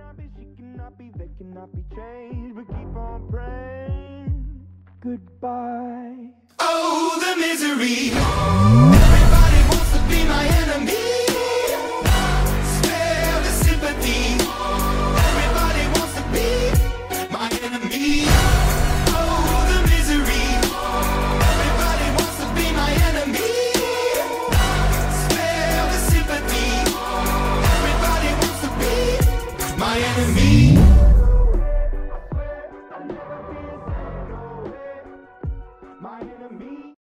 she cannot be, they cannot be changed, but keep on praying. Goodbye. Oh, the misery.